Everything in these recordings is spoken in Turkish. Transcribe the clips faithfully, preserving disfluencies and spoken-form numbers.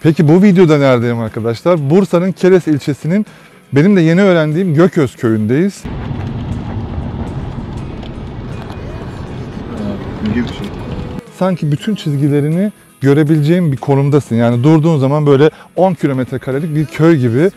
Peki bu videoda neredeyim arkadaşlar? Bursa'nın Keles ilçesinin benim de yeni öğrendiğim Gököz köyündeyiz. İlginç bir şey. Sanki bütün çizgilerini görebileceğim bir konumdasın. Yani durduğun zaman böyle on kilometre karelik bir köy gibi.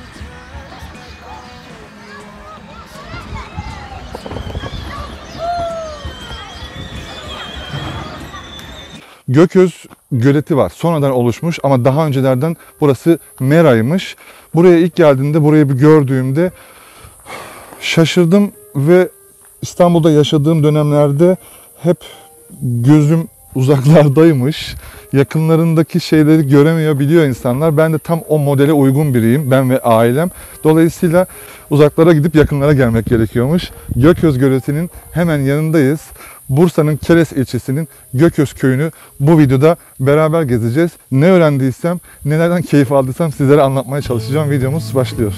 Gököz göleti var. Sonradan oluşmuş ama daha öncelerden burası meraymış. Buraya ilk geldiğimde, burayı bir gördüğümde şaşırdım ve İstanbul'da yaşadığım dönemlerde hep gözüm uzaklardaymış. Yakınlarındaki şeyleri göremiyor, biliyor insanlar. Ben de tam o modele uygun biriyim, ben ve ailem. Dolayısıyla uzaklara gidip yakınlara gelmek gerekiyormuş. Gököz Göleti'nin hemen yanındayız. Bursa'nın Keles ilçesinin Gököz köyünü bu videoda beraber gezeceğiz. Ne öğrendiysem, nelerden keyif aldıysam sizlere anlatmaya çalışacağım. Videomuz başlıyor.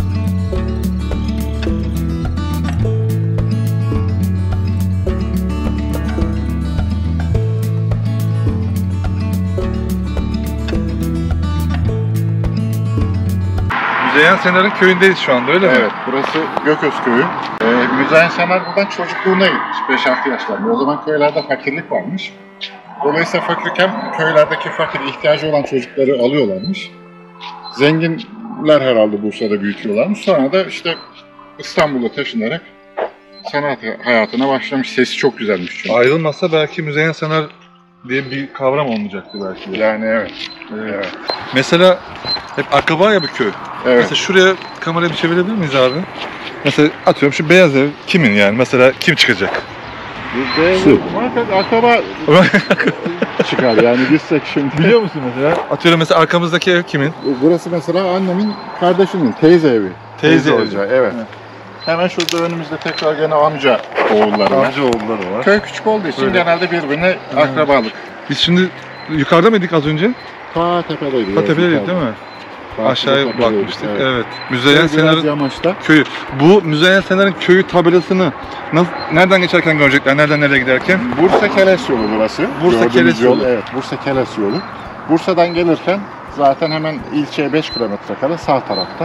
Müzeyyen Senar'ın köyündeyiz şu anda, öyle mi? Evet, burası Gököz köyü. Ee, Müzeyyen Senar buradan çocukluğuna gitmiş, beş altı yaşlarında. O zaman köylerde fakirlik varmış. Dolayısıyla fakirken köylerdeki fakir, ihtiyacı olan çocukları alıyorlarmış. Zenginler herhalde Bursa'da büyütüyorlarmış. Sonra da işte İstanbul'a taşınarak sanat hayatına başlamış. Sesi çok güzelmiş çünkü. Ayrılmasa belki Müzeyyen Senar diye bir kavram olmayacaktı belki de. Yani evet. Evet. Evet. Mesela hep akraba ya bu köy. Evet. Mesela şuraya kamerayı bir çevirebilir miyiz abi? Mesela atıyorum şu beyaz ev kimin yani? Mesela kim çıkacak? Şu. Muhakkak akraba çıkar yani gitsek şimdi. Biliyor musun mesela? Atıyorum mesela arkamızdaki ev kimin? Burası mesela annemin kardeşinin teyze evi. Teyze evi. Olacağı, evet. evet. Hemen şurada önümüzde tekrar gene amca oğulları var. Amca oğulları var. Köy küçük olduğu için Öyle. genelde birbirine akrabalık. Biz şimdi yukarıda mıydık az önce? Ta tepedeydik. Ta tepedeydik değil mi? Ta Aşağıya tepedeydik, bakmıştık. Evet. Evet. Müzeyyen Senar'ın yamaçta. köyü. Bu Müzeyyen Senar'ın köyü tabelasını nasıl, nereden geçerken görecekler? Nereden nereye giderken? Bursa Keles yolu burası. Bursa Gördüğünüz Keles yol. yolu. Evet, Bursa Keles yolu. Bursa'dan gelirken zaten hemen ilçeye beş kilometre kala sağ tarafta.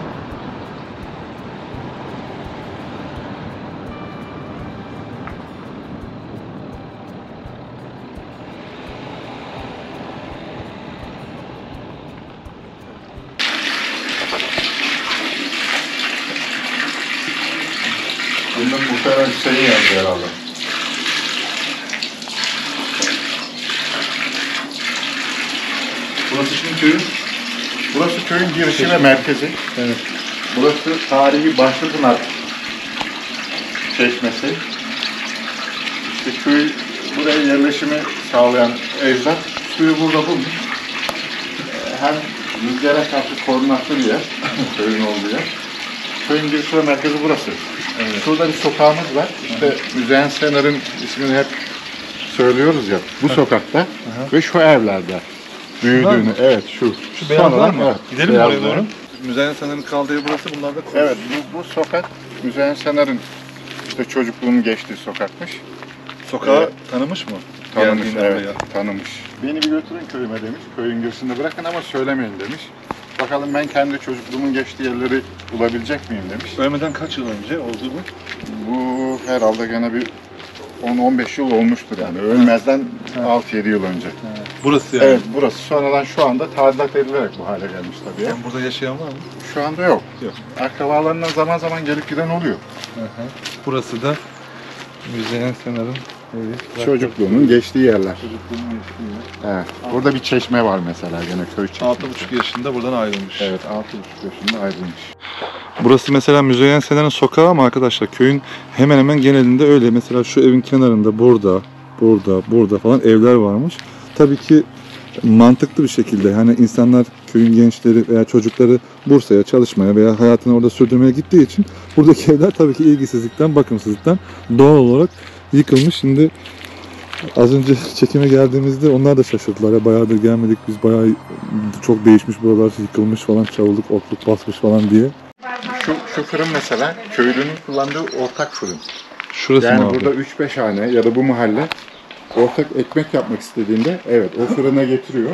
Bundan muhtemelen Hüseyin yazdı herhalde. Burası şimdi köyün. Burası köyün girişi ve merkezi. Evet. Burası tarihi Başlıpınar çeşmesi. İşte köy buraya yerleşimi sağlayan ecdat suyu burada bulmuş. Hem rüzgara karşı korunaklı bir yer, köyün olduğu yer. Köyün girişi ve merkezi burası. Evet. Şurada bir sokağımız var. İşte Müzeyyen Senar'ın ismini hep söylüyoruz ya. Bu sokakta Aha. ve şu evlerde büyüdüğünü. Evet şu. Şu beyazlar mı? Evet, gidelim mi beyazlar. oraya doğru? Müzeyyen Senar'ın kaldığı yer burası. Bunlar da komşu. Evet bu, bu sokak Müzeyyen Senar'ın işte çocukluğunun geçtiği sokakmış. Sokağı Evet. tanımış mı? Tanımış, Geldiğinde evet, buraya. tanımış. Beni bir götürün köyüme demiş, köyün girişinde bırakın ama söylemeyin demiş. Bakalım ben kendi çocukluğumun geçtiği yerleri bulabilecek miyim demiş. Ölmeden kaç yıl önce oldu bu? Bu herhalde gene bir on on beş yıl olmuştur yani. Ölmezden altı yedi yıl önce. Evet. Burası yani? Evet, burası. Sonradan şu anda tadilat edilerek bu hale gelmiş tabii. Yani burada yaşayan var mı? Şu anda yok. Yok. Akrabalarından zaman zaman gelip giden oluyor. Hı hı. Burası da Müzeyyen Senar'ın evi. Çocukluğunun geçtiği yerler. Çocukluğunun geçtiği yer. Evet. Burada bir çeşme var mesela gene köy çeşmesi. altı buçuk yaşında buradan ayrılmış. Evet, altı buçuk yaşında ayrılmış. Burası mesela Müzeyyen Senar'ın sokağı ama arkadaşlar köyün hemen hemen genelinde öyle. Mesela şu evin kenarında burada, burada, burada falan evler varmış. Tabii ki mantıklı bir şekilde hani insanlar, köyün gençleri veya çocukları Bursa'ya çalışmaya veya hayatını orada sürdürmeye gittiği için buradaki evler tabii ki ilgisizlikten, bakımsızlıktan doğal olarak yıkılmış. Şimdi az önce çekime geldiğimizde onlar da şaşırdılar. Ya bayağıdır gelmedik biz, bayağı çok değişmiş buralar, yıkılmış falan, çavurluk, otluk basmış falan diye. Şu, şu fırın mesela köylünün kullandığı ortak fırın. Şurası yani mı abi? burada üç beş hane ya da bu mahalle ortak ekmek yapmak istediğinde evet o fırına getiriyor.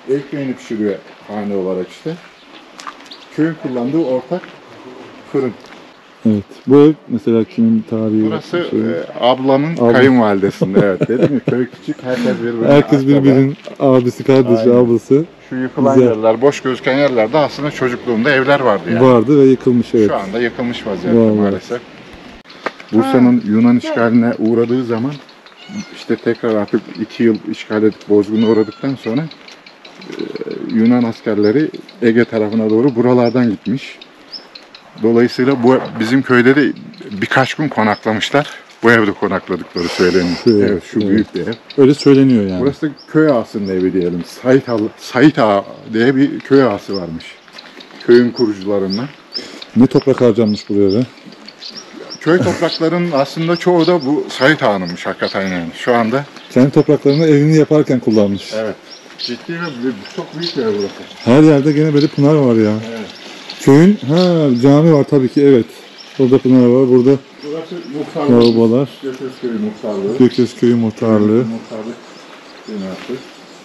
el ekmeğini pişiriyor hane olarak işte. Köyün kullandığı ortak fırın. Evet. Bu ev mesela kimin tarihi? Burası şey? e, ablamın Abla. kayınvalidesinde, evet. Dedim ya, köy küçük, herkes birbirine Herkes akraba. birbirinin abisi, kardeşi, Aynen. ablası Şu yıkılan Güzel. yerler, boş gözüken yerlerde aslında çocukluğumda evler vardı yani. vardı ve yıkılmış, evet. Şu anda yıkılmış vaziyette Vallahi. maalesef. Bursa'nın Yunan işgaline uğradığı zaman işte tekrar artık iki yıl işgal edip bozguna uğradıktan sonra e, Yunan askerleri Ege tarafına doğru buralardan gitmiş. Dolayısıyla bu bizim köyde de birkaç gün konaklamışlar. Bu evde konakladıkları söyleniyor. Şu ev, Evet, şu evet. büyük bir ev. Öyle söyleniyor yani. Burası da köy ağasının evi diyelim. Sait, Ağa, Sait Ağa diye bir köy ağası varmış. Köyün kurucularından. Ne toprak harcanmış buraya be. Köy topraklarının aslında çoğu da bu Sait Ağa'nınmış hakikaten yani. Şu anda. Kendi topraklarını evini yaparken kullanmış. Evet. Ciddi ve çok büyük bir ev burası. Her yerde gene böyle pınar var ya. Evet. Köyün ha cami var tabii ki, evet. Burada pınar var. Burada Burası muhtarlığı. lavabolar. Göközköy muhtarlığı. Gökyüzü Köyü muhtarlığı. Muhtarlık binası.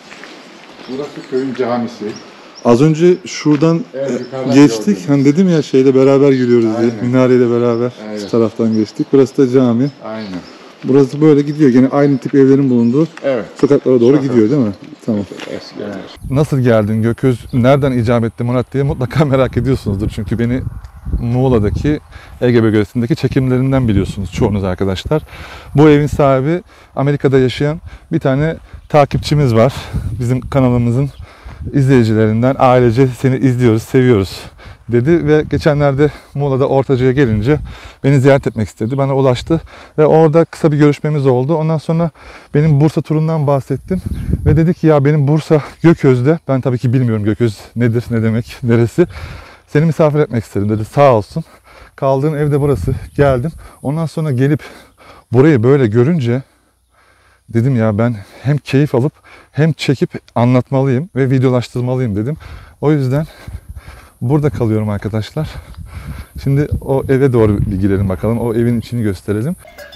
Burası köyün camisi. Az önce şuradan Evet, e, yukarıdan geçtik. gördüğünüz. Hani dedim ya şeyle beraber gülüyoruz diye. Aynen. Minareyle beraber Aynen. şu taraftan geçtik. Burası da cami. Aynen. Burası böyle gidiyor. Gene aynı tip evlerin bulunduğu Evet. sokaklara doğru Sokak. gidiyor değil mi? Tamam. Eski yani. Nasıl geldin Gököz, nereden icap etti Murat diye mutlaka merak ediyorsunuzdur. Çünkü beni Muğla'daki Ege bölgesindeki çekimlerinden biliyorsunuz çoğunuz arkadaşlar. Bu evin sahibi Amerika'da yaşayan bir tane takipçimiz var. Bizim kanalımızın izleyicilerinden, ailece seni izliyoruz, seviyoruz dedi ve geçenlerde Muğla'da Ortacı'ya gelince beni ziyaret etmek istedi. Bana ulaştı ve orada kısa bir görüşmemiz oldu. Ondan sonra benim Bursa turundan bahsettim ve dedi ki ya benim Bursa Gököz'de, ben tabii ki bilmiyorum Gököz nedir, ne demek, neresi. Seni misafir etmek istedim dedi, sağ olsun. Kaldığım evde burası, geldim. Ondan sonra gelip burayı böyle görünce dedim ya ben hem keyif alıp hem çekip anlatmalıyım ve videolaştırmalıyım dedim. O yüzden burada kalıyorum arkadaşlar. Şimdi o eve doğru bir girelim bakalım. O evin içini gösterelim.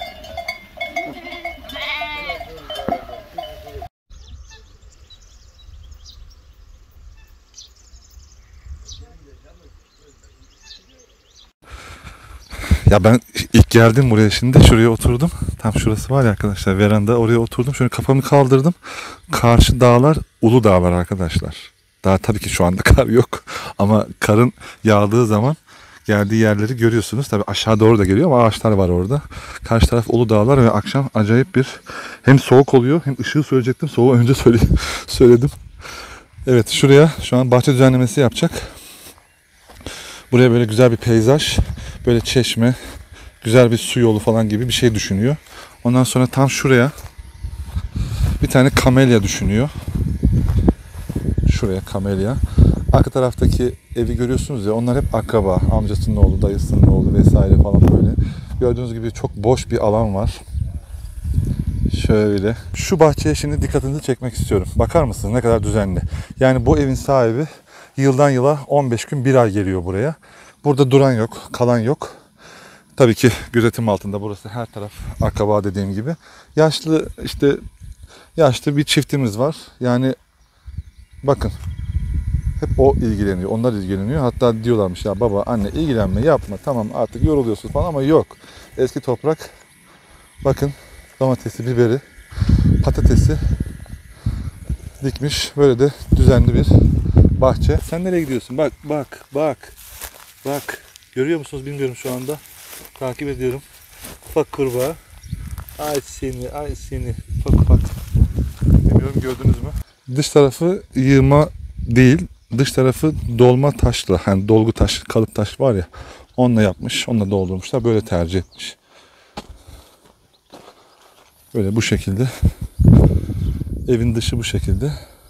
Ya ben ilk geldim buraya, şimdi şuraya oturdum. Tam şurası var ya arkadaşlar, veranda, oraya oturdum. Şöyle kafamı kaldırdım. Karşı dağlar Ulu Dağlar arkadaşlar. Daha tabii ki şu anda kar yok. Ama karın yağdığı zaman geldiği yerleri görüyorsunuz. Tabii aşağı doğru da geliyor ama ağaçlar var orada. Karşı taraf Ulu Dağlar ve akşam acayip bir hem soğuk oluyor hem ışığı söyleyecektim. Soğuğu önce söyle söyledim. Evet, şuraya şu an bahçe düzenlemesi yapacak. Buraya böyle güzel bir peyzaj, böyle çeşme, güzel bir su yolu falan gibi bir şey düşünüyor. Ondan sonra tam şuraya bir tane kamelya düşünüyor. Şuraya kamelya. Arka taraftaki evi görüyorsunuz ya, onlar hep akraba. Amcasının oğlu, dayısının oğlu vesaire falan böyle. Gördüğünüz gibi çok boş bir alan var. Şöyle. Şu bahçeye şimdi dikkatinizi çekmek istiyorum. Bakar mısınız ne kadar düzenli. Yani bu evin sahibi yıldan yıla on beş gün bir ay geliyor buraya. Burada duran yok, kalan yok. Tabii ki gözetim altında, burası her taraf akraba dediğim gibi. Yaşlı işte yaşlı bir çiftimiz var. Yani bakın hep o ilgileniyor, onlar ilgileniyor. Hatta diyorlarmış ya baba, anne ilgilenme, yapma, tamam artık yoruluyorsun falan, ama yok. Eski toprak. Bakın domatesi, biberi, patatesi dikmiş. Böyle de düzenli bir bahçe. Sen nereye gidiyorsun? Bak bak bak. Bak. Görüyor musunuz bilmiyorum şu anda. Takip ediyorum. Ufak kurbağa. Ay seni, ay seni. Ufak ufak. Bilmiyorum, gördünüz mü? Dış tarafı yığma değil. Dış tarafı dolma taşla. Yani dolgu taş, kalıp taş var ya. Onunla yapmış. Onunla doldurmuşlar. Böyle tercih etmiş. Böyle bu şekilde. Evin dışı bu şekilde.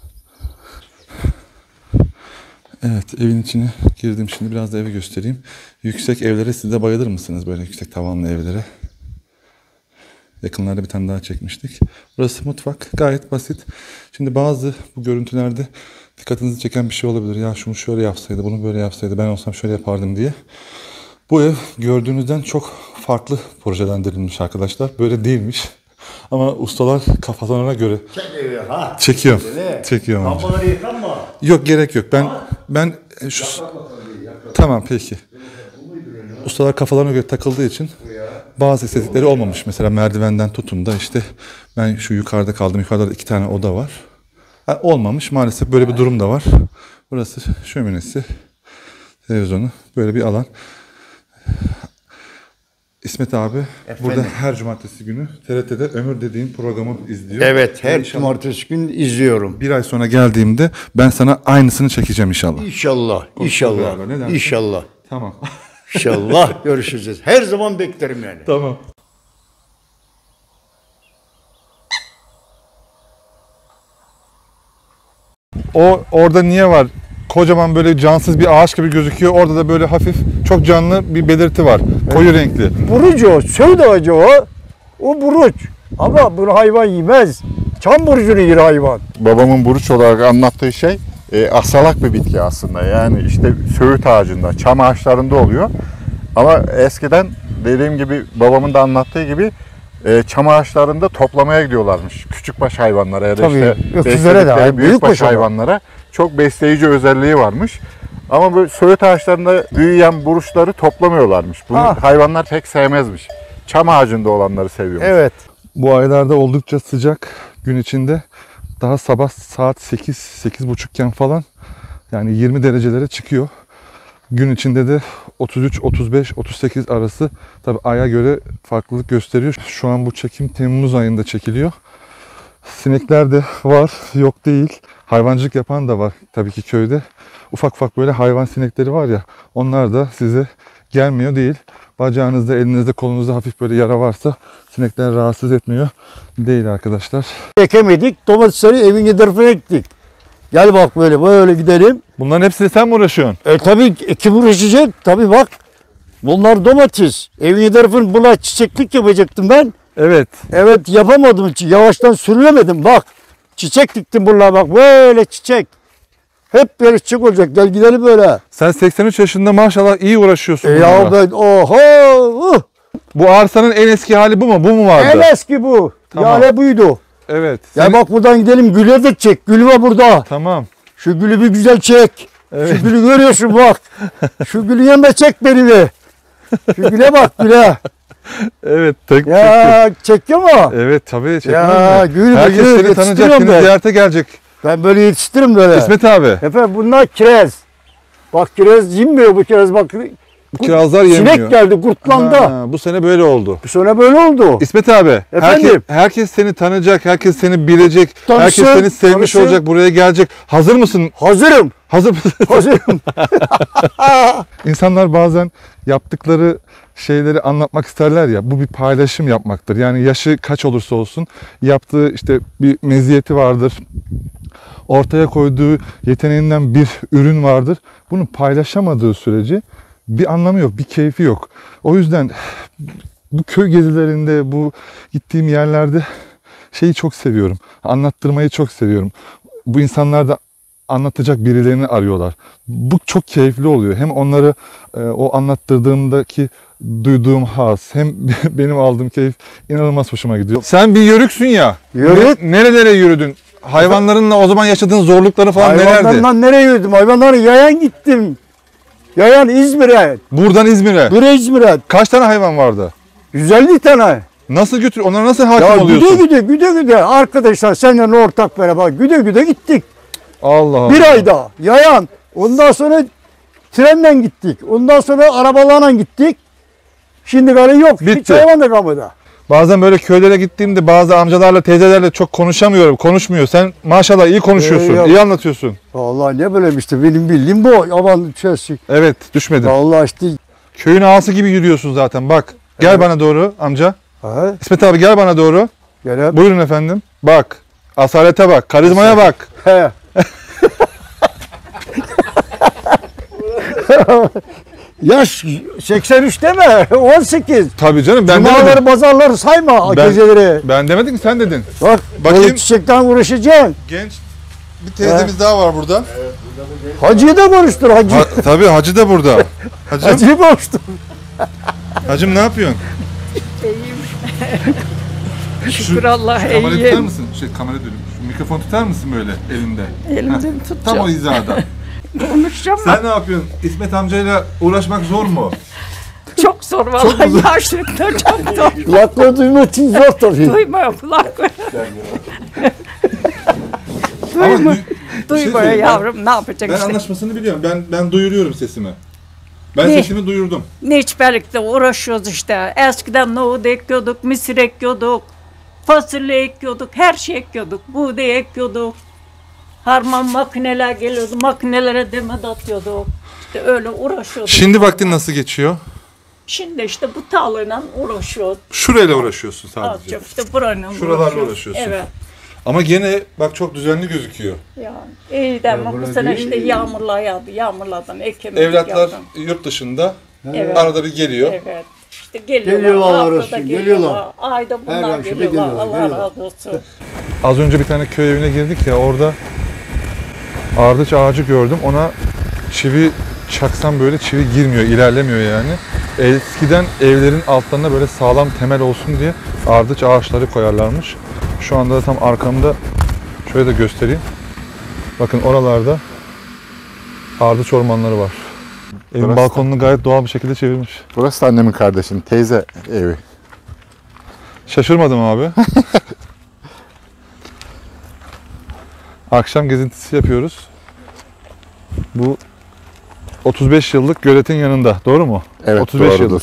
Evet, evin içine girdim şimdi. Biraz da evi göstereyim. Yüksek evlere siz de bayılır mısınız? Böyle yüksek tavanlı evlere. Yakınlarda bir tane daha çekmiştik. Burası mutfak. Gayet basit. Şimdi bazı bu görüntülerde dikkatinizi çeken bir şey olabilir. Ya şunu şöyle yapsaydı, bunu böyle yapsaydı, ben olsam şöyle yapardım diye. Bu ev gördüğünüzden çok farklı projelendirilmiş arkadaşlar. Böyle değilmiş. Ama ustalar kafalarına göre Çekiyor ha. çekiyorum. Ne? Çekiyorum amca. Lambaları yıkanma. Yok gerek yok. Ben ben şu tamam peki. Ustalar kafalarına göre takıldığı için bazı estetikleri olmamış. Mesela merdivenden tutun da işte ben şu yukarıda kaldım. Yukarıda da iki tane oda var. Ha, olmamış maalesef, böyle bir durum da var. Burası şöminesi, televizyonu, böyle bir alan. İsmet abi burada her cumartesi günü T R T'de Ömür dediğin programı izliyor. Evet, her İnşallah cumartesi gün izliyorum. bir ay sonra geldiğimde ben sana aynısını çekeceğim inşallah. İnşallah, inşallah, beraber, ne dersin? inşallah, Tamam. inşallah görüşeceğiz. Her zaman beklerim yani. Tamam. O orada niye var? Kocaman böyle cansız bir ağaç gibi gözüküyor. Orada da böyle hafif çok canlı bir belirti var. Koyu renkli. Buruç o, söğüt ağacı o. O buruç. Ama bunu hayvan yemez. Çam burucunu yer hayvan. Babamın buruç olarak anlattığı şey e, asalak bir bitki aslında. Yani işte söğüt ağacında, çam ağaçlarında oluyor. Ama eskiden dediğim gibi babamın da anlattığı gibi e, çam ağaçlarında toplamaya gidiyorlarmış. Küçükbaş hayvanlara ya da Tabii, işte öküzlere de, besledikleri büyükbaş büyükbaş olan. hayvanlara çok besleyici özelliği varmış. Ama böyle söğüt ağaçlarında büyüyen buruçları toplamıyorlarmış. Bunu Ha. hayvanlar pek sevmezmiş. Çam ağacında olanları seviyormuş. Evet. Bu aylarda oldukça sıcak gün içinde. Daha sabah saat sekiz sekiz buçukken falan yani yirmi derecelere çıkıyor. Gün içinde de otuz üç otuz beş otuz sekiz arası, tabi aya göre farklılık gösteriyor. Şu an bu çekim Temmuz ayında çekiliyor. Sinekler de var, yok değil. Hayvancılık yapan da var tabii ki köyde. Ufak ufak böyle hayvan sinekleri var ya, onlar da size gelmiyor değil. Bacağınızda, elinizde, kolunuzda hafif böyle yara varsa sinekler rahatsız etmiyor değil arkadaşlar. Ekemedik, domatesleri evin etrafına ektik. Gel bak böyle, böyle gidelim. Bunların hepsini sen mi uğraşıyorsun? E tabii kim uğraşacak? Tabii bak. Bunlar domates. Evin etrafını buna çiçeklik yapacaktım ben. Evet. Evet, yapamadım. Yavaştan sürülemedim bak. Çiçek diktim bunlar bak, böyle çiçek. Hep böyle çiçek olacak. Gel gidelim böyle. Sen seksen üç yaşında maşallah iyi uğraşıyorsun. E ya bunlarla. ben oho. Uh. Bu arsanın en eski hali bu mu? Bu mu vardı? En eski bu. Tamam. Yani buydu. Evet. Ya Senin- bak buradan gidelim, gülü de çek. Gül var burada. Tamam. Şu gülü bir güzel çek. Evet. Şu gülü görüyorsun bak. Şu gülü yanında çek beni bir. Şu güle bak, güle. Evet. Tek, Ya çekiyor mu? Evet tabii. Ya, çekmez mi? gül Herkes gül seni tanıyacak, yetiştiriyorum seni ben. ziyarete gelecek. Ben böyle yetiştiririm böyle. İsmet abi. Efendim bunlar kiraz. Bak kiraz yemiyor bu kiraz bak. Bu kirazlar yemiyor. Sinek geldi, kurtlandı. Ha, bu sene böyle oldu. Sonra böyle oldu. İsmet abi, Efendim? herkes, herkes seni tanıyacak, herkes seni bilecek, Tanısın, herkes seni sevmiş tanısın. olacak, buraya gelecek. Hazır mısın? Hazırım. Hazır mısın? Hazırım. İnsanlar bazen yaptıkları şeyleri anlatmak isterler ya, bu bir paylaşım yapmaktır. Yani yaşı kaç olursa olsun yaptığı işte bir meziyeti vardır. Ortaya koyduğu yeteneğinden bir ürün vardır. Bunu paylaşamadığı sürece bir anlamı yok, bir keyfi yok. O yüzden bu köy gezilerinde, bu gittiğim yerlerde şeyi çok seviyorum. Anlattırmayı çok seviyorum. Bu insanlar da anlatacak birilerini arıyorlar. Bu çok keyifli oluyor. Hem onları e, o anlattırdığımdaki duyduğum haz, hem benim aldığım keyif inanılmaz hoşuma gidiyor. Sen bir yörüksün ya. Yörük. Ne- nerelere yürüdün? Hayvanlarınla o zaman yaşadığın zorlukları falan nelerdi? Hayvanlardan nereye yürüdüm? Hayvanları yayan gittim. Yayan İzmir'e. Buradan İzmir'e. Buraya İzmir'e. Kaç tane hayvan vardı? yüz elli tane. Nasıl götür? Onlara nasıl hakim Ya oluyorsun? güde güde güde güde. Arkadaşlar senden ortak beraber güde güde gittik. Allah Allah. Bir ayda yayan. Ondan sonra trenle gittik. Ondan sonra arabalarla gittik. Şimdi gari yok. Hiç Bitti. hayvan da kalmadı. Bazen böyle köylere gittiğimde bazı amcalarla, teyzelerle çok konuşamıyorum. Konuşmuyor. Sen maşallah iyi konuşuyorsun. Ee, yok. iyi anlatıyorsun. Vallahi ne bileyim işte benim bildiğim bu. Yaban şey. Evet, düşmedin. Vallahi işte. Köyün ağası gibi yürüyorsun zaten. Bak. Gel Evet. bana doğru amca. Ha, İsmet abi gel bana doğru. gene. Buyurun efendim. Bak. Asalete bak. Karizmaya bak. He. Yaş seksen üç deme. on sekiz. Tabii canım ben Cumaları, demedim. pazarları sayma Ben- geceleri. Ben demedim ki sen dedin. Bak, Bakayım. böyle çiçekten uğraşacaksın. Genç bir teyzemiz daha var burada. Hacı'yı da konuştur hacı. Ha, tabii hacı da burada. Hacım, Hacı'yı konuştur. hacım ne yapıyorsun? Şükür Allah'a Kamera tutar iyiyim. mısın? Şey kamera diyorum. Şu mikrofon tutar mısın böyle elinde? Elimden Heh, tutacağım. tam o hizada. Konuşacağım. Sen ne yapıyorsun? İsmet amcayla uğraşmak zor mu? Çok zor vallahi. Yaşlıkta çok zor. Kulakları duymak için zor tabii. Duymuyor kulakları. Ama Duymuyor. duy- bir şey Duymuyor söyleyeyim, ben- yavrum. Ne yapacak Ben işte. anlaşmasını biliyorum. Ben ben duyuruyorum sesimi. Ben Ne? sesimi duyurdum. Neçbelikle uğraşıyoruz işte. Eskiden nohut ekiyorduk, mısır ekiyorduk, fasulye ekiyorduk, her şey ekiyorduk. Buğday ekiyorduk. Harman makineler geliyordu, makinelere demet atıyorduk. İşte öyle uğraşıyorduk. Şimdi vaktin nasıl geçiyor? Şimdi işte bu tarlayla uğraşıyoruz. Şurayla uğraşıyorsun sadece. Azıcık işte burayla Şuralarla uğraşıyoruz. uğraşıyorsun. Evet. Ama gene bak çok düzenli gözüküyor. Yani iyi de ama bu sene işte yağmurlar yağdı. Yağmurlardan ekemedik. Evlatlar yavrum. yurt dışında. Evet. Arada bir geliyor. Evet. İşte geliyorlar. Geliyorlar haftada arası, geliyorlar. geliyorlar. Ayda Her bunlar akşam geliyorlar. geliyorlar, Allah geliyorlar. razı olsun. Az önce bir tane köy evine girdik ya, orada ardıç ağacı gördüm. Ona çivi çaksam böyle çivi girmiyor, ilerlemiyor yani. Eskiden evlerin altlarına böyle sağlam temel olsun diye ardıç ağaçları koyarlarmış. Şu anda da tam arkamda, şöyle de göstereyim. Bakın oralarda ardıç ormanları var. Evin Burası- balkonunu gayet doğal bir şekilde çevirmiş. Burası da annemin kardeşinin teyze evi. Şaşırmadım abi. Akşam gezintisi yapıyoruz. Bu otuz beş yıllık göletin yanında. Doğru mu? Evet, otuz beş doğrudur. yıllık.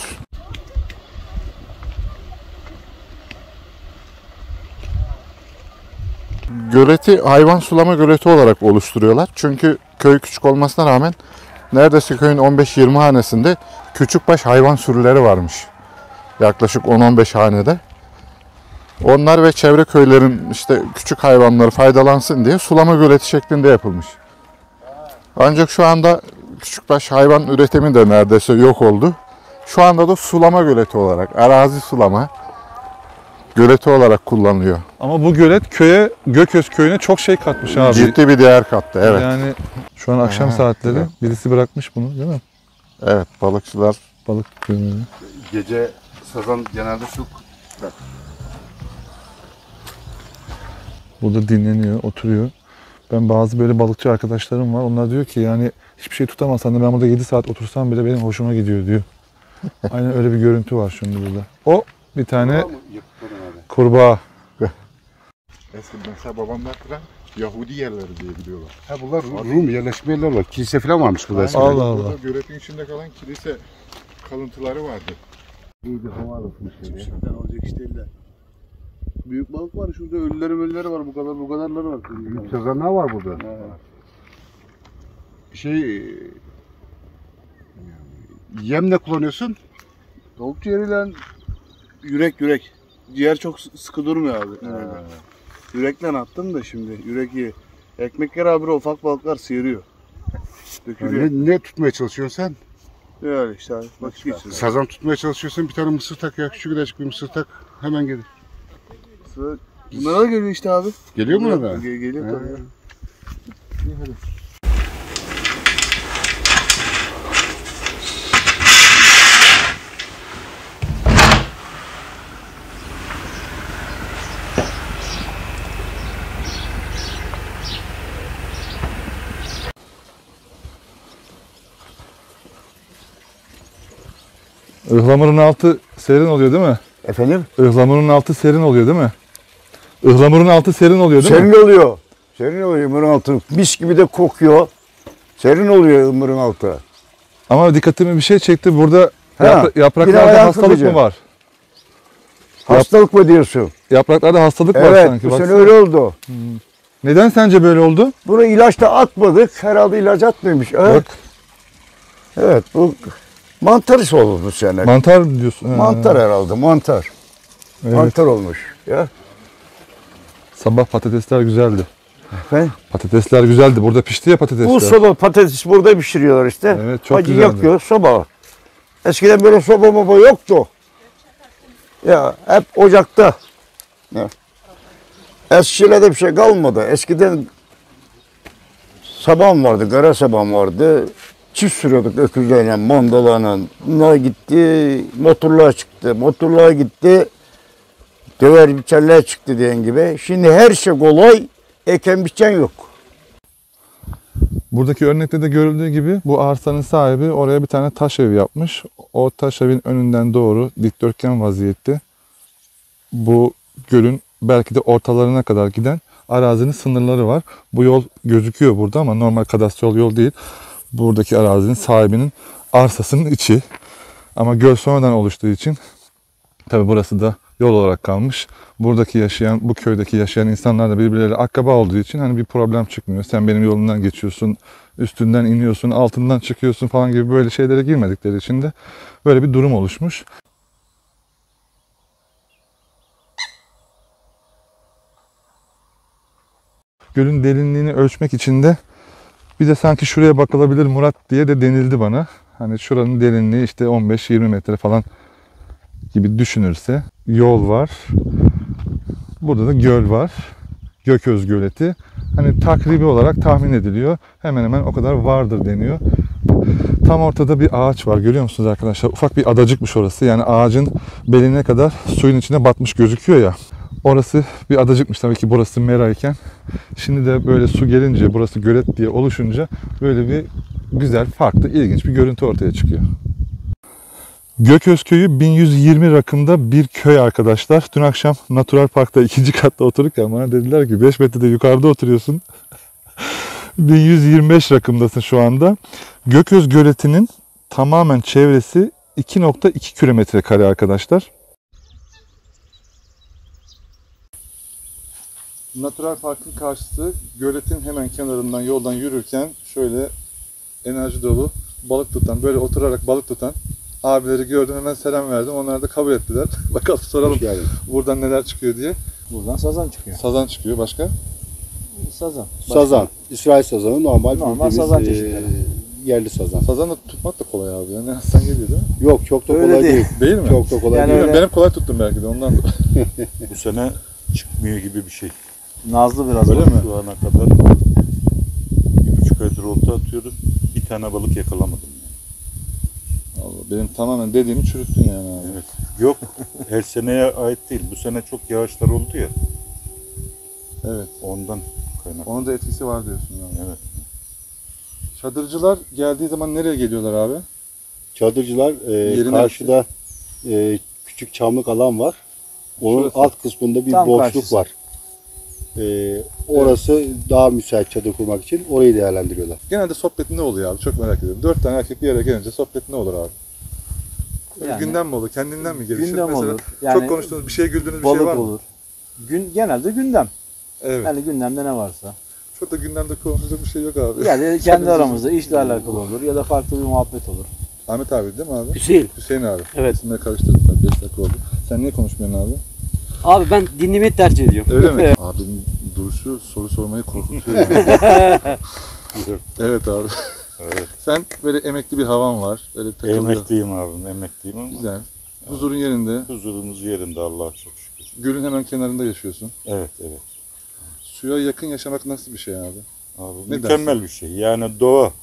Göleti hayvan sulama göleti olarak oluşturuyorlar. Çünkü köy küçük olmasına rağmen neredeyse köyün on beş yirmi hanesinde küçükbaş hayvan sürüleri varmış. Yaklaşık on on beş hanede. Onlar ve çevre köylerin işte küçük hayvanları faydalansın diye sulama göleti şeklinde yapılmış. Ancak şu anda küçükbaş hayvan üretimi de neredeyse yok oldu. Şu anda da sulama göleti olarak, arazi sulama göleti olarak kullanılıyor. Ama bu gölet köye, Gököz köyüne çok şey katmış abi. Ciddi bir değer kattı, evet. Yani şu an akşam Aha, saatleri. evet. Birisi bırakmış bunu değil mi? Evet, balıkçılar Balık köyünü. Gece sazan genelde çok Burada dinleniyor, oturuyor. Ben bazı böyle balıkçı arkadaşlarım var. Onlar diyor ki yani hiçbir şey tutamazsan da ben burada yedi saat otursam bile benim hoşuma gidiyor diyor. Aynen öyle bir görüntü var şimdi burada. O bir tane kurbağa. eski mesela babamlar falan Yahudi yerleri diye biliyorlar. ha bunlar Rum yerleşme yerler var. Kilise falan varmış burada eskiden. Allah Allah. Burada göletin içinde kalan kilise kalıntıları vardı. İyi bir hava alışmış. Şimdiden olacak iş değil de. Büyük balık var şurada, ölüleri ölüleri var, bu kadar bu kadarları var. Sazanlar var burada. Bir şey yem ne kullanıyorsun? Tavuk ciğeriyle yürek yürek. Ciğer çok sıkı durmuyor abi. Ha. Yürekle attım da şimdi yürek iyi. Ekmek yer abi, ufak balıklar sıyırıyor. Dökülüyor. Ne, ne tutmaya çalışıyorsun sen? Öyle işte abi. Vakit geçiyor. Sazan tutmaya çalışıyorsun, bir tane mısır tak ya, küçük küçük bir mısır tak, hemen gelir. Bunlara da geliyor işte abi. Geliyor mu Bunlar- ona? Ge- Geliyor tabii. ya. Ihlamurun altı serin oluyor değil mi? Efendim? Ihlamurun altı serin oluyor değil mi? Ihlamurun altı serin oluyor değil mi? Serin oluyor. Serin oluyor ımırın altı. Mis gibi de kokuyor. Serin oluyor ımırın altı. Ama dikkatimi bir şey çekti. Burada Ha, yapra- bir de yapraklarda ayağı hastalık sıkıcı. mı var? Hastalık mı diyorsun? Yapraklarda hastalık var Evet, sanki. bu sene baksana. öyle oldu. Neden sence böyle oldu? Bunu ilaçta atmadık. Herhalde ilaç atmıyormuş. Evet, Bak, evet bu mantarış oldu bu sene. mantar diyorsun. Ha. Mantar herhalde, mantar. Evet. Mantar olmuş. Ya. Sabah patatesler güzeldi. Efendim? Patatesler güzeldi. Burada pişti ya patatesler. Bu soba patates burada pişiriyorlar işte. Evet, çok Acı güzeldi. yakıyor soba. Eskiden böyle soba moba yoktu. Ya hep ocakta. Ya. Eskişehir'de bir şey kalmadı. Eskiden saban vardı, kara saban vardı. Çift sürüyorduk öküzlerle, mandalayla. Bunlar gitti, motorluğa çıktı. Motorluğa gitti. Döver biçerler çıktı diyen gibi. Şimdi her şey kolay, eken biçen yok. Buradaki örnekte de görüldüğü gibi bu arsanın sahibi oraya bir tane taş ev yapmış. O taş evin önünden doğru dikdörtgen vaziyette bu gölün belki de ortalarına kadar giden arazinin sınırları var. Bu yol gözüküyor burada ama normal kadastrol yol değil. Buradaki arazinin sahibinin arsasının içi. Ama göl sonradan oluştuğu için tabi burası da yol olarak kalmış. Buradaki yaşayan, bu köydeki yaşayan insanlar da birbirleriyle akraba olduğu için hani bir problem çıkmıyor. Sen benim yolumdan geçiyorsun, üstünden iniyorsun, altından çıkıyorsun falan gibi böyle şeylere girmedikleri için de böyle bir durum oluşmuş. Gölün derinliğini ölçmek için de bir de sanki şuraya bakılabilir Murat diye de denildi bana. Hani şuranın derinliği işte on beş yirmi metre falan gibi düşünürse yol var. Burada da göl var. Gököz Göleti. Hani takribi olarak tahmin ediliyor. Hemen hemen o kadar vardır deniyor. Tam ortada bir ağaç var. Görüyor musunuz arkadaşlar? Ufak bir adacıkmış orası. Yani ağacın beline kadar suyun içine batmış gözüküyor ya. Orası bir adacıkmış. Tabii ki burası merayken. Şimdi de böyle su gelince, burası gölet diye oluşunca böyle bir güzel, farklı, ilginç bir görüntü ortaya çıkıyor. Gököz Köyü bin yüz yirmi rakımda bir köy arkadaşlar. Dün akşam Natural Park'ta ikinci katta otururken bana dediler ki beş metrede yukarıda oturuyorsun. bin yüz yirmi beş rakımdasın şu anda. Gököz Göleti'nin tamamen çevresi iki nokta iki kilometre kare arkadaşlar. Natural Park'ın karşısı, göletin hemen kenarından yoldan yürürken şöyle enerji dolu balık tutan, böyle oturarak balık tutan abileri gördüm, hemen selam verdim. Onlar da kabul ettiler. Bakalım soralım buradan neler çıkıyor diye. Buradan sazan çıkıyor. Sazan çıkıyor. Başka? Sazan. Başka? Sazan. İsrail sazanı normal, normal sazan çeşitleri. Yerli sazan. Sazan da tutmak da kolay abi. Yani sen geliyor değil mi? Yok, çok da Öyle kolay değil. değil. Değil mi? Çok da kolay Yani değil. öyle- Benim kolay tuttum belki de ondan da. Bu sene çıkmıyor gibi bir şey. Nazlı biraz. Öyle mi? Şu ana kadar bir buçuk aydır olta atıyordum. Bir tane balık yakalamadım. Yani. Allah, benim tamamen dediğimi çürüttün yani abi. Evet. Yok, her seneye ait değil. Bu sene çok yağışlar oldu ya. Evet. Ondan kaynaklı. Onun da etkisi var diyorsun yani. Evet. Çadırcılar geldiği zaman nereye geliyorlar abi? Çadırcılar e, Yerine- karşıda e, küçük çamlık alan var. Onun Şurası. alt kısmında bir Tam boşluk karşısı. var. E, orası daha müsait çadır kurmak için orayı değerlendiriyorlar. Genelde sohbet ne oluyor abi? Çok merak ediyorum. Dört tane erkek bir yere gelince sohbet ne olur abi? Böyle Yani- gündem mi olur? Kendinden mi gelişir? Gündem Mesela olur. Yani çok konuştuğunuz bir şey güldüğünüz bir balık şey var mı? olur. Gün, genelde gündem. Evet. Yani gündemde ne varsa. Çok da gündemde konuşacak bir şey yok abi. Yani kendi aramızda işle alakalı olur ya da farklı bir muhabbet olur. Ahmet abi değil mi abi? Hüseyin. Hüseyin abi. Evet. İsimleri karıştırdık. beş dakika oldu. Sen niye konuşmuyorsun abi? Abi ben dinlemeyi tercih ediyorum. Öyle mi? Abinin duruşu soru sormayı korkutuyor. Yani. Evet abi. Evet. Sen böyle emekli bir havan var. Böyle takılıyor. Emekliyim abim, emekliyim ama Güzel. Huzurun yerinde. huzurumuz yerinde Allah'a çok şükür. Gölün hemen kenarında yaşıyorsun. Evet, evet. Suya yakın yaşamak nasıl bir şey abi? Abi, Ne mükemmel bir şey. Yani doğa.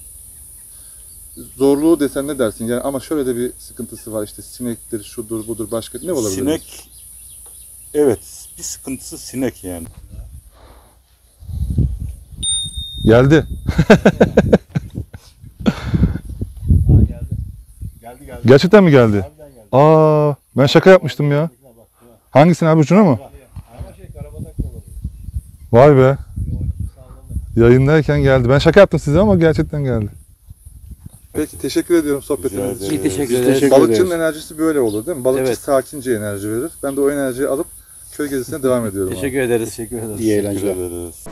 Zorluğu desen ne dersin? Yani ama şöyle de bir sıkıntısı var, işte sinektir, şudur, budur, başka ne olabilir? Sinek, evet, bir sıkıntısı sinek yani. Geldi. Geldi geldi. Gerçekten mi geldi? Aa, ben şaka yapmıştım ya. Hangisini abi, ucuna mı? Vay be. Yayındayken geldi. Ben şaka yaptım size ama gerçekten geldi. Peki, teşekkür ediyorum sohbetiniz için. İyi teşekkür Biz ederiz. teşekkür Balıkçının ederiz. enerjisi böyle olur değil mi? Balıkçı Evet. sakince enerji verir. Ben de o enerjiyi alıp köy gezisine devam ediyorum. abi. Teşekkür ederiz. Teşekkür ederiz. İyi Teşekkür eğlenceler. ederiz.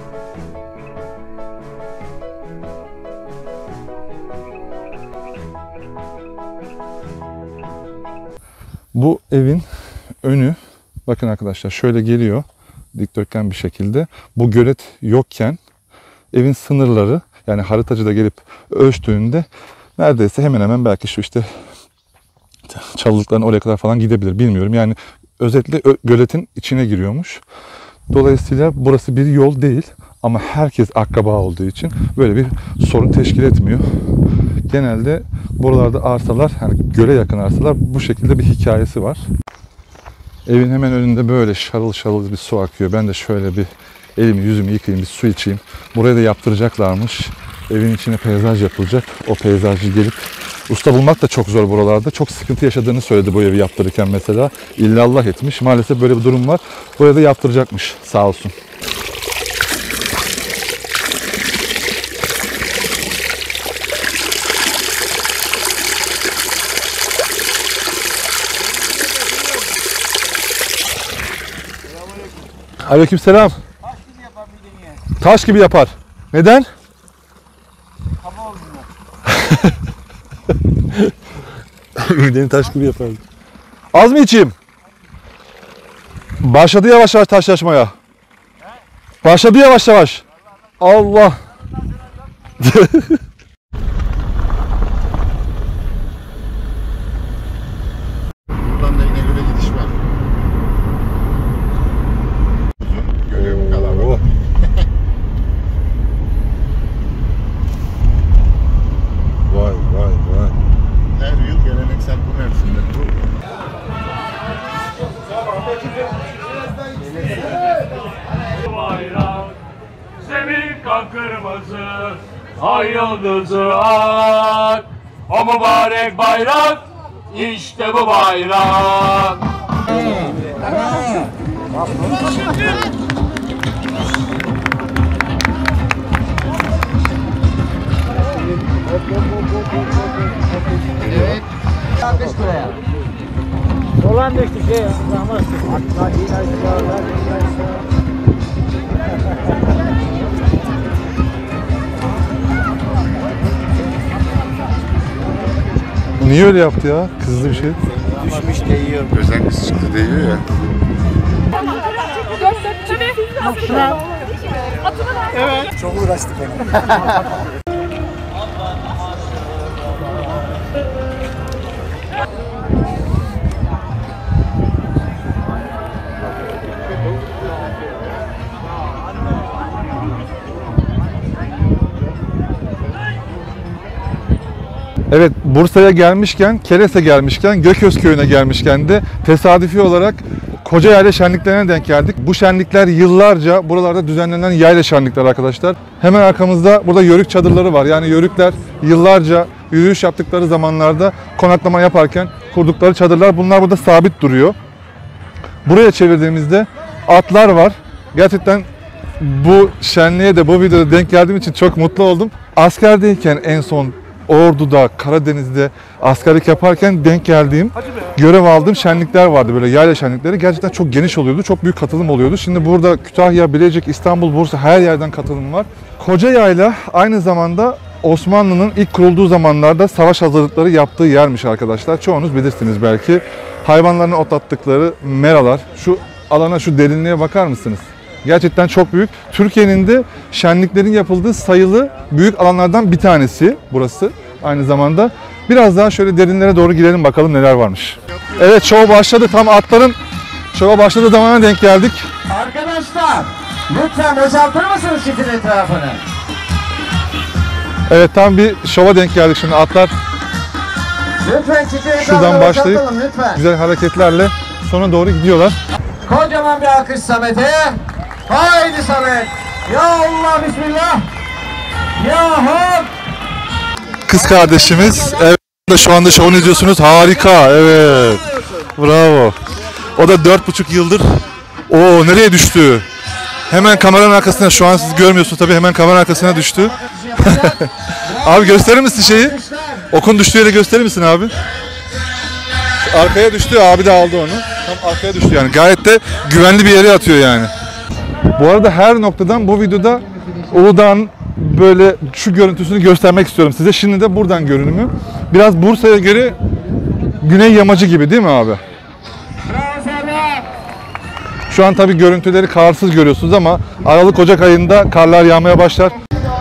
Bu evin önü, bakın arkadaşlar, şöyle geliyor dikdörtgen bir şekilde. Bu gölet yokken evin sınırları, yani haritacı da gelip ölçtüğünde neredeyse hemen hemen belki şu işte çalılıkların oraya kadar falan gidebilir, bilmiyorum. Yani özetle ö- göletin içine giriyormuş. Dolayısıyla burası bir yol değil ama herkes akraba olduğu için böyle bir sorun teşkil etmiyor. Genelde buralarda arsalar, yani göle yakın arsalar, bu şekilde bir hikayesi var. Evin hemen önünde böyle şarıl şarıl bir su akıyor. Ben de şöyle bir elimi yüzümü yıkayayım, bir su içeyim. Buraya da yaptıracaklarmış. Evin içine peyzaj yapılacak. O peyzajcı gelip, usta bulmak da çok zor buralarda. Çok sıkıntı yaşadığını söyledi bu evi yaptırırken mesela. İllallah etmiş. Maalesef böyle bir durum var. Buraya da yaptıracakmış, sağ olsun. Aleykümselam. Taş gibi yapar mideni. Taş gibi yapar. Neden? Hava olmuyor. Mideni taş gibi yapar. Az mı içeyim? Başladı yavaş yavaş taşlaşmaya. Başladı yavaş yavaş. Allah. Buradan da İnegöl'e gidiş var. Görüyor bu kalabalık. Vay vay vay. Her yıl geleneksel bu mevsimde bu. Bayrak, zemin kan kırmızı, ay yıldızı ak. O mübarek bayrak, işte bu bayrak. Evet. Alkış buraya. Dolan düştü şey. Hatta yine aşağılar. Niye öyle yaptı ya? Kızdı bir şey. Düşmüş değiyor. Özenlisi çıktı değiyor ya. Evet. Çok uğraştık ona. Evet, Bursa'ya gelmişken, Keres'e gelmişken, Gököz köyüne gelmişken de tesadüfi olarak Kocayayla şenliklerine denk geldik. Bu şenlikler yıllarca buralarda düzenlenen yayla şenlikler arkadaşlar. Hemen arkamızda burada yörük çadırları var. Yani yörükler yıllarca yürüyüş yaptıkları zamanlarda konaklama yaparken kurdukları çadırlar. Bunlar burada sabit duruyor. Buraya çevirdiğimizde atlar var. Gerçekten bu şenliğe de bu videoda denk geldiğim için çok mutlu oldum. Askerdeyken en son Ordu'da, Karadeniz'de askerlik yaparken denk geldiğim, görev aldığım şenlikler vardı. Böyle yayla şenlikleri gerçekten çok geniş oluyordu. Çok büyük katılım oluyordu. Şimdi burada Kütahya, Bilecik, İstanbul, Bursa her yerden katılım var. Kocayayla aynı zamanda Osmanlı'nın ilk kurulduğu zamanlarda savaş hazırlıkları yaptığı yermiş arkadaşlar. Çoğunuz bilirsiniz belki. Hayvanlarını otlattıkları meralar. Şu alana, şu derinliğe bakar mısınız? Gerçekten çok büyük. Türkiye'nin de şenliklerin yapıldığı sayılı büyük alanlardan bir tanesi burası aynı zamanda. Biraz daha şöyle derinlere doğru girelim bakalım neler varmış. Evet, şov başladı. Tam atların şova başladığı zamana denk geldik. Arkadaşlar lütfen boşaltır mısınız çitin etrafını? Evet, tam bir şova denk geldik şimdi. Atlar Lütfen çitin etrafını şuradan başlayıp boşaltalım lütfen. güzel hareketlerle sona doğru gidiyorlar. Kocaman bir alkış Samet'e. Haydi Samet. Ya Allah, bismillah. Ya hop. Kız kardeşimiz. Evet, şu anda şovunu izliyorsunuz. Harika. Evet. Bravo. O da dört buçuk yıldır. Oo, nereye düştü? Hemen kameranın arkasına. Şu an siz görmüyorsunuz tabii. Hemen kameranın arkasına düştü. Abi gösterir misin şeyi? Okun düştüğü yere gösterir misin abi? Arkaya düştü. Abi de aldı onu. Tam arkaya düştü yani. Gayet de güvenli bir yere atıyor yani. Bu arada her noktadan bu videoda Uludağ'ın böyle şu görüntüsünü göstermek istiyorum size. Şimdi de buradan görünümü. Biraz Bursa'ya göre güney yamacı gibi değil mi abi? Şu an tabii görüntüleri karsız görüyorsunuz ama Aralık-Ocak ayında karlar yağmaya başlar.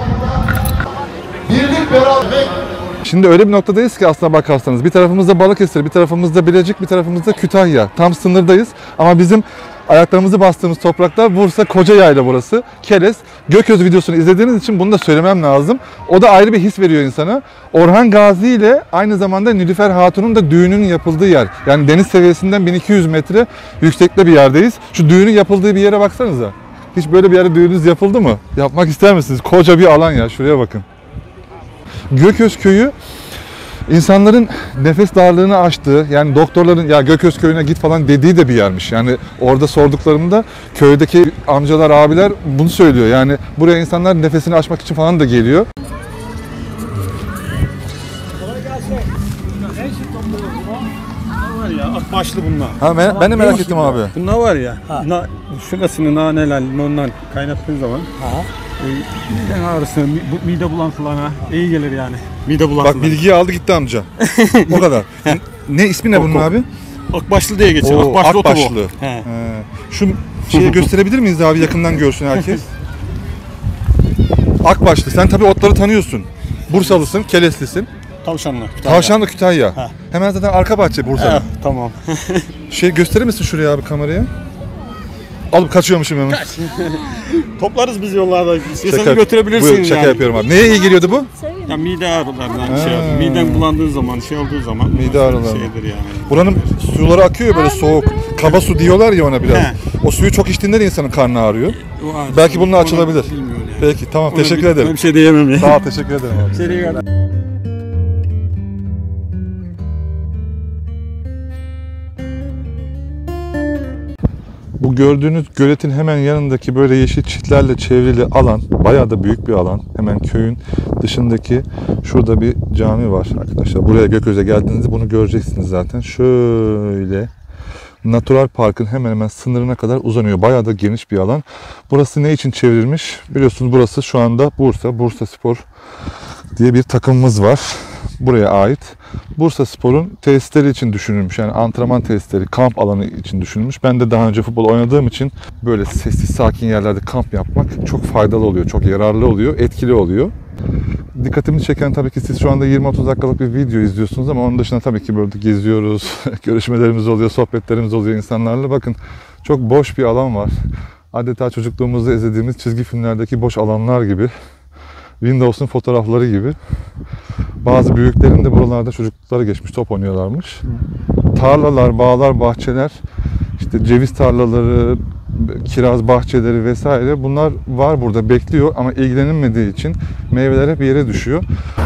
Birlik beraber. Şimdi öyle bir noktadayız ki aslına bakarsanız. Bir tarafımızda Balıkesir, bir tarafımızda Bilecik, bir tarafımızda Kütahya. Tam sınırdayız ama bizim ayaklarımızı bastığımız topraklar Bursa Kocayayla burası. Keles. Gököz videosunu izlediğiniz için bunu da söylemem lazım. O da ayrı bir his veriyor insana. Orhan Gazi ile aynı zamanda Nilüfer Hatun'un da düğününün yapıldığı yer. Yani deniz seviyesinden bin iki yüz metre yüksekte bir yerdeyiz. Şu düğünün yapıldığı bir yere baksanıza. Hiç böyle bir yerde düğününüz yapıldı mı? Yapmak ister misiniz? Koca bir alan ya. Şuraya bakın. Gököz köyü İnsanların nefes darlığını aştığı, yani doktorların ya Gököz köyüne git falan dediği de bir yermiş. Yani orada sorduklarımda köydeki amcalar, abiler bunu söylüyor. Yani buraya insanlar nefesini aşmak için falan da geliyor. Var ya akbaşlı bunlar. Ha, ben, ben de merak ettim abi. Bunlar var ya. Na, şurasını naneler limondan kaynattığın zaman. Ha. E, miden ağrısına, bu mide bulantılarına iyi gelir yani. Mide bulantıları. Bak bilgiyi aldı gitti amca. O kadar. Ne ismi ne bunun abi? Akbaşlı diye geçiyor. Oo, akbaşlı. Akbaşlı. He. Şu şeyi gösterebilir miyiz abi, yakından görsün herkes. Akbaşlı. Sen tabii otları tanıyorsun. Bursalısın, Keleslisin. Tavşanlı. Kütahya. Tavşanlı Kütahya. Ha. Hemen zaten arka bahçe Bursa'da. Ha, tamam. Şey gösterir misin şuraya abi kameraya? Alıp kaçıyormuşum hemen. Kaç. Toplarız biz yollarda. İstiyorsanız götürebilirsin. Buyur, şaka yani. yapıyorum abi. Neye iyi geliyordu bu? Ya mide ağrılarından şey yapıyor. Miden bulandığı zaman, şey olduğu zaman. Mide ağrıları. Şeydir yani. Buranın suları akıyor ya böyle soğuk. Kaba su diyorlar ya ona biraz. He. O suyu çok içtiğinde de insanın karnı ağrıyor. O, Belki bununla açılabilir. Yani. Peki tamam, ona teşekkür bir, ederim. Bir şey diyemem ya. Sağ ol, teşekkür ederim abi. Şey Bu gördüğünüz göletin hemen yanındaki böyle yeşil çitlerle çevrili alan, bayağı da büyük bir alan. Hemen köyün dışındaki şurada bir cami var arkadaşlar. Buraya Gököz'e geldiğinizde bunu göreceksiniz zaten. Şöyle Natural Park'ın hemen hemen sınırına kadar uzanıyor. Bayağı da geniş bir alan. Burası ne için çevrilmiş? Biliyorsunuz burası şu anda Bursa, Bursa Spor diye bir takımımız var. Buraya ait. Bursa Spor'un tesisleri için düşünülmüş. Yani antrenman tesisleri, kamp alanı için düşünülmüş. Ben de daha önce futbol oynadığım için böyle sessiz, sakin yerlerde kamp yapmak çok faydalı oluyor. Çok yararlı oluyor, etkili oluyor. Dikkatimi çeken tabii ki siz şu anda yirmi otuz dakikalık bir video izliyorsunuz ama onun dışında tabii ki böyle geziyoruz. Görüşmelerimiz oluyor, sohbetlerimiz oluyor insanlarla. Bakın çok boş bir alan var. Adeta çocukluğumuzda izlediğimiz çizgi filmlerdeki boş alanlar gibi. Windows'un fotoğrafları gibi. Bazı büyüklerin de buralarda çocuklukları geçmiş, top oynuyorlarmış. Tarlalar, bağlar, bahçeler, işte ceviz tarlaları, kiraz bahçeleri vesaire bunlar var burada, bekliyor ama ilgilenilmediği için meyveler hep yere düşüyor.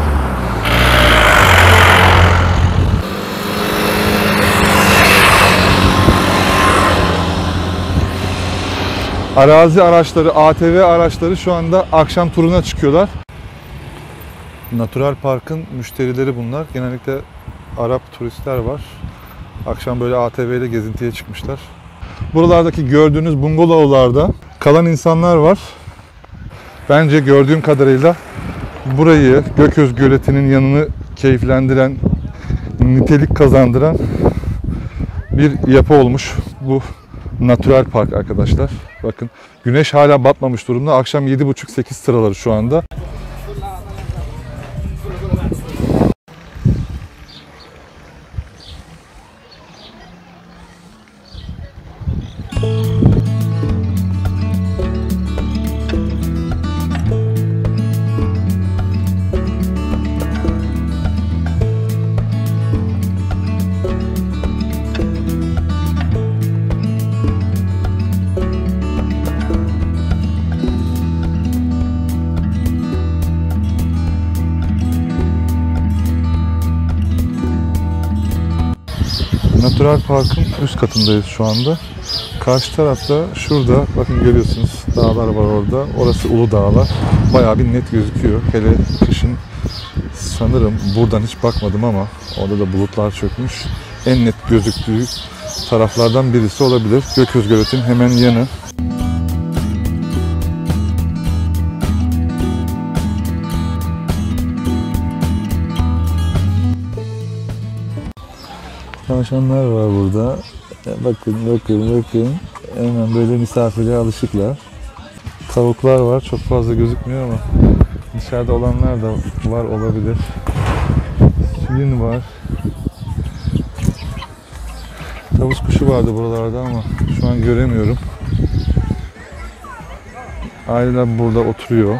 Arazi araçları, A T V araçları şu anda akşam turuna çıkıyorlar. Natural Park'ın müşterileri bunlar. Genellikle Arap turistler var. Akşam böyle A T V ile gezintiye çıkmışlar. Buralardaki gördüğünüz bungalovlarda kalan insanlar var. Bence gördüğüm kadarıyla burayı, Gököz Göleti'nin yanını keyiflendiren, nitelik kazandıran bir yapı olmuş bu Natural Park arkadaşlar. Bakın güneş hala batmamış durumda. Akşam yedi buçuk sekiz sıraları şu anda. Natural Park'ın üst katındayız şu anda. Karşı tarafta şurada bakın görüyorsunuz dağlar var orada. Orası Ulu Dağlar. Bayağı bir net gözüküyor. Hele kışın sanırım buradan hiç bakmadım ama orada da bulutlar çökmüş. En net gözüktüğü taraflardan birisi olabilir. Gököz Göleti'nin hemen yanı. Tavşanlar var burada. Bakın, bakın, bakın. Hemen böyle misafire alışıklar. Tavuklar var. Çok fazla gözükmüyor ama dışarıda olanlar da var olabilir. Yün var. Tavus kuşu vardı buralarda ama şu an göremiyorum. Aileler burada oturuyor.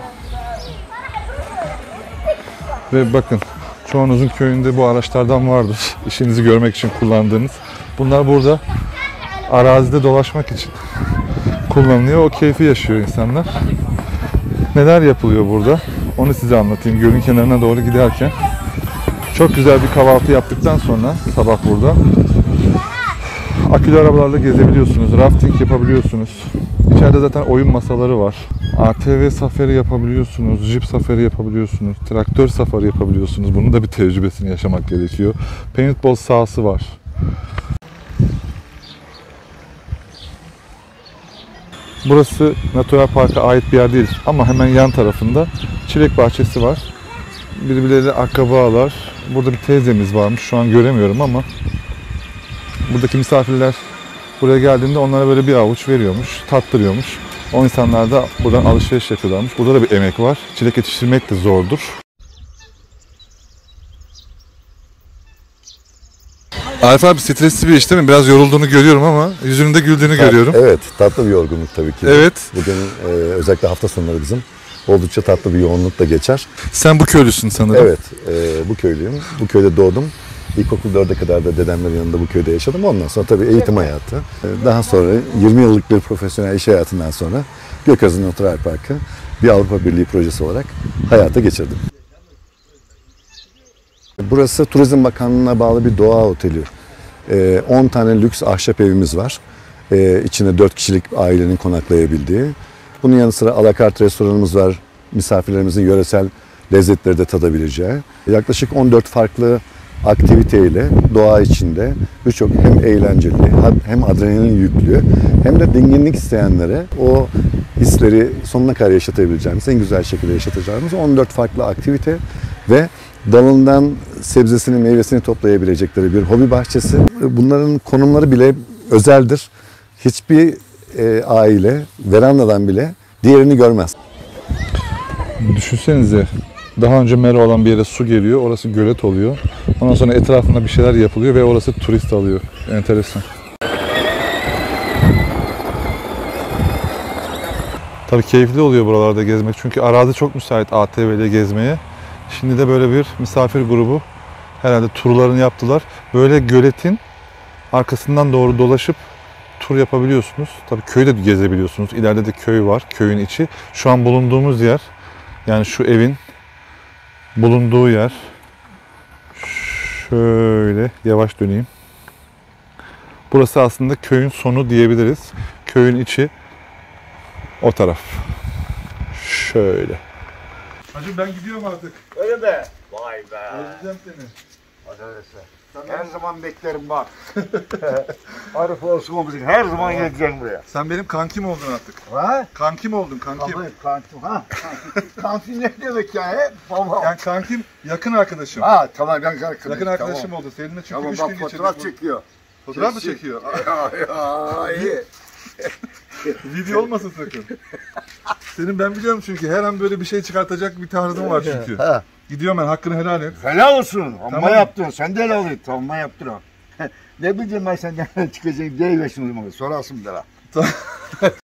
Ve bakın, çoğunuzun köyünde bu araçlardan vardır. İşinizi görmek için kullandığınız. Bunlar burada arazide dolaşmak için kullanılıyor. O keyfi yaşıyor insanlar. Neler yapılıyor burada? Onu size anlatayım. Gölün kenarına doğru giderken. Çok güzel bir kahvaltı yaptıktan sonra sabah burada akülü arabalarla gezebiliyorsunuz. Rafting yapabiliyorsunuz. İçeride zaten oyun masaları var. A T V safari yapabiliyorsunuz. Jeep safari yapabiliyorsunuz. Traktör safari yapabiliyorsunuz. Bunun da bir tecrübesini yaşamak gerekiyor. Paintball sahası var. Burası Natural Park'a ait bir yer değil ama hemen yan tarafında çilek bahçesi var. Birbirleriyle akrabalar. Burada bir teyzemiz varmış. Şu an göremiyorum ama buradaki misafirler buraya geldiğinde onlara böyle bir avuç veriyormuş, tattırıyormuş. O insanlar da buradan alışveriş yapıyorlarmış. Burada da bir emek var. Çilek yetiştirmek de zordur. Arif abi stresli bir iş değil mi? Biraz yorulduğunu görüyorum ama yüzünün de güldüğünü görüyorum. Evet, tatlı bir yorgunluk tabii ki. Evet. Bugün e, özellikle hafta sonları bizim oldukça tatlı bir yoğunlukla geçer. Sen bu köylüsün sanırım. Evet, e, bu köylüyüm. Bu köyde doğdum. İlkokul dörde kadar da dedemlerin yanında bu köyde yaşadım. Ondan sonra tabii eğitim hayatı. Daha sonra yirmi yıllık bir profesyonel iş hayatından sonra Gökazı Natural Park'ı bir Avrupa Birliği projesi olarak hayata geçirdim. Burası Turizm Bakanlığı'na bağlı bir doğa oteli. on tane lüks ahşap evimiz var. İçinde dört kişilik ailenin konaklayabildiği. Bunun yanı sıra alakart restoranımız var. Misafirlerimizin yöresel lezzetleri de tadabileceği. Yaklaşık on dört farklı aktiviteyle doğa içinde birçok hem eğlenceli hem adrenalin yüklü hem de dinginlik isteyenlere o hisleri sonuna kadar yaşatabileceğimiz, en güzel şekilde yaşatacağımız on dört farklı aktivite ve dalından sebzesini, meyvesini toplayabilecekleri bir hobi bahçesi. Bunların konumları bile özeldir. Hiçbir e, aile verandadan bile diğerini görmez. Düşünsenize, daha önce mera olan bir yere su geliyor, orası gölet oluyor. Ondan sonra etrafında bir şeyler yapılıyor ve orası turist alıyor. Enteresan. Tabii keyifli oluyor buralarda gezmek çünkü arazi çok müsait A T V ile gezmeye. Şimdi de böyle bir misafir grubu herhalde turlarını yaptılar. Böyle göletin arkasından doğru dolaşıp tur yapabiliyorsunuz. Tabii köyü de gezebiliyorsunuz. İleride de köy var, köyün içi. Şu an bulunduğumuz yer, yani şu evin bulunduğu yer. Şöyle yavaş döneyim. Burası aslında köyün sonu diyebiliriz. Köyün içi o taraf. Şöyle. Hacım ben gidiyorum artık. Öyle mi? Vay be. Özleyeceğim seni. Hadi öyleyse. Her zaman beklerim bak. Arif olsun olmasın. Her zaman geleceğim buraya. Sen benim kankim oldun artık. Ha? Kankim oldun kankim. Kankim, kankim ha. Kankim ne demek ya? He? Baba. Yani kankim yakın arkadaşım. Ha tamam ben yakın. Yakın arkadaşım tamam. oldu. Seninle çünkü Tamam üç bak gün geçirdik. fotoğraf çekiyor. Fotoğraf mı çekiyor? Ya ya iyi. Video olmasın sakın. Senin ben biliyorum çünkü her an böyle bir şey çıkartacak bir tarzın var çünkü. Ha. Gidiyorum ben, hakkını helal et. Helal olsun. Amma Tamam. yaptın. Sen de helal et. Amma yaptın o. Ne bileyim ben senden çıkacağım diye yaşını sorarsın bir daha.